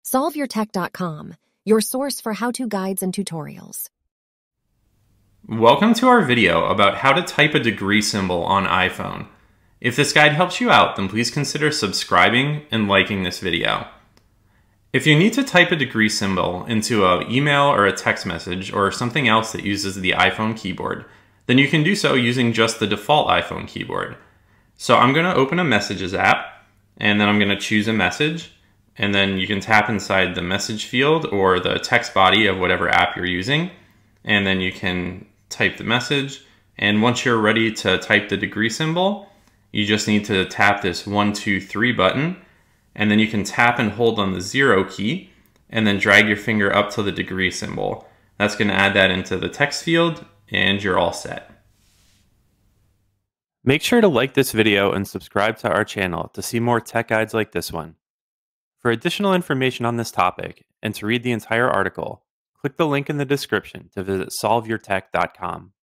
SolveYourTech.com, your source for how-to guides and tutorials. Welcome to our video about how to type a degree symbol on iPhone. If this guide helps you out, then please consider subscribing and liking this video. If you need to type a degree symbol into an email or a text message or something else that uses the iPhone keyboard, then you can do so using just the default iPhone keyboard. So I'm going to open a Messages app, and then I'm going to choose a message, and then you can tap inside the message field or the text body of whatever app you're using, and then you can type the message. And once you're ready to type the degree symbol, you just need to tap this 1, 2, 3 button, and then you can tap and hold on the 0 key, and then drag your finger up to the degree symbol. That's going to add that into the text field, and you're all set. Make sure to like this video and subscribe to our channel to see more tech guides like this one. For additional information on this topic and to read the entire article, click the link in the description to visit SolveYourTech.com.